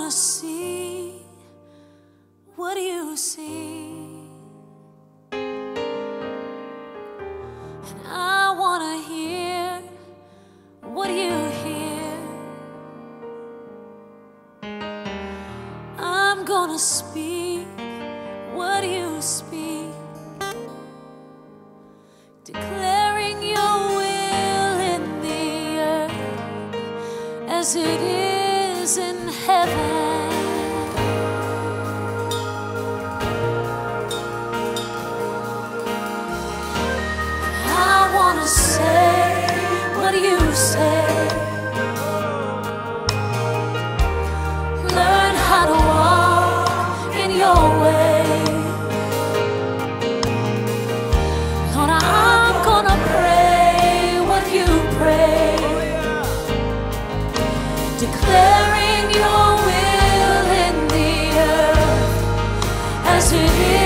wanna see what you see, and I wanna hear what you hear. I'm gonna speak what you speak, declaring your will in the earth as it is in heaven. I wanna say what you say, learn how to walk in your way. Lord, I'm gonna pray what you pray, declaring your will in the earth as it is